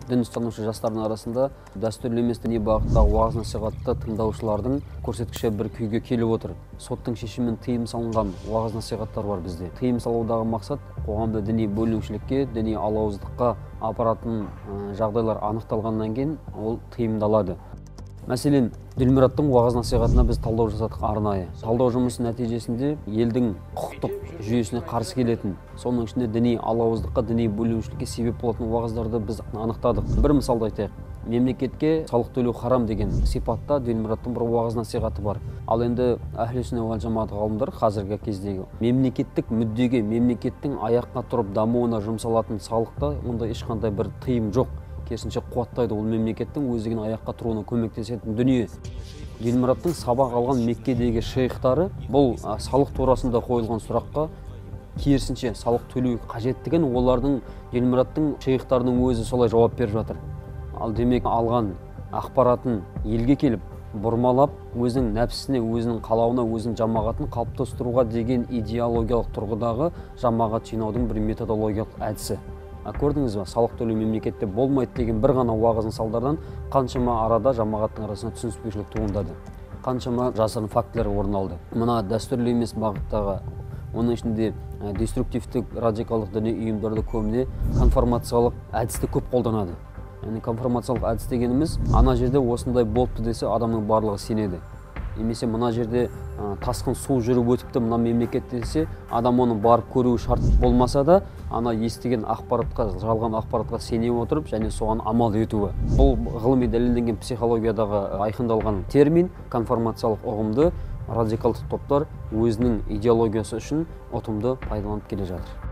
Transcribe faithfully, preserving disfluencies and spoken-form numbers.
дін ұстанушы жастардың арасында дәстүрлі емес діни бағыттағы уағыз насихатты тыңдаушылардың көрсеткіші бір күйге келіп отыр. Соттың шешімімен тыйым салынған уағыз насихаттар бар бізде. Тыйым салудағы мақсат қоғамды діни бөлінушілікке, діни алауыздыққа апаратын жағдайлар анықталғаннан кейін ол тыйымдалады. Мәселен, Ділмұраттың уағыз насихатына біз талдау жасадық арнайы. Талдау жұмысы нәтижесінде елдің құқықтық жүйесіне қарсы келетін, соның ішінде діни алауыздыққа, діни бөлінушілікке себеп болатын уағыздарды біз анықтадық. Бір мысалды айтайық. Мемлекетке салық төлеу харам деген сипатта Ділмұраттың бір уағыз насихаты бар. Ал енді Ахлі сүнна уал жамаат ғалымдар қазіргі кездегі мемлекеттік мүддеге, мемлекеттің аяққа тұрып дамуына жұмсалатын салықта онда ешқандай бір тыйым жоқ. Керісінше қуаттайды, ол мемлекеттің өздігін аяққа тұруына көмектесетін дүние. Ділмұраттың сабақ алған Меккедегі шейхтары бұл салық турасында қойылған сұраққа керісінше салық төлеу қажеттігін олардың Ділмұраттың шейхтарының өзі солай жауап беріп жатыр. Ал демек алған ақпаратын елге келіп бұрмалап, өзінің нәпсісіне, өзінің қалауына, өзінің жамағатын қалыптастыруға деген идеологиялық тұрғыдағы жамағат жинаудың бір методологиялық әдісі. Көрдіңіз ба, салық төлеу мемлекетте болмайды деген бір ғана уағыздың салдарынан қаншама арада жамағаттың арасында түсініспеушілік туындады. Қаншама жасырын фактілер орын алды. Мына дәстүрлі емес бағыттағы, оның ішінде деструктивтік, радикалдық діни ұйымдарды көбіне конформациялық әдісті көп қолданады. Яғни конформациялық әдіс дегеніміз, ана жерде осындай болыпты десе, адамның барлығы сенеді. Немесе мына жерде тасқын су жүріп өтіпті мына мемлекет десе, адам оны барып көруі шарт болмаса да, ана естіген ақпаратқа, жалған ақпаратқа сене отырып, және соған амал етуі. Бұл ғылыми дәлелденген психологиядағы айқындалған термин, конформациялық ұғымды радикалдық топтар өзінің идеологиясы үшін ұтымды пайдаланып келе жатыр.